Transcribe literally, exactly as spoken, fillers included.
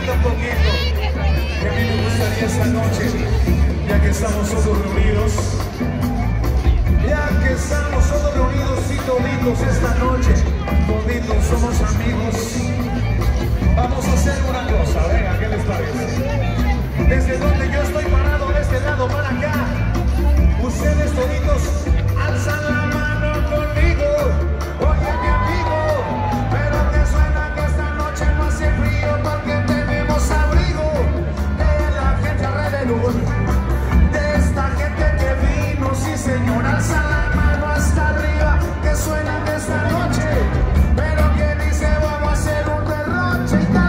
un poquito. Que a mí me gustaría esta noche, ya que estamos todos reunidos, ya que estamos todos reunidos y toditos esta noche, toditos somos amigos. Vamos a hacer una cosa, venga, ¿qué les parece? Desde donde yo estoy parado, de este lado para acá, ustedes toditos alzan la mano conmigo. Oye, mi amigo, pero que suena que esta noche no hace frío porque tenemos abrigo de la gente alrededor, de esta gente que vino, sí señor, alza la mano hasta arriba, que suena que esta noche, pero que dice vamos a hacer un derroche y tal.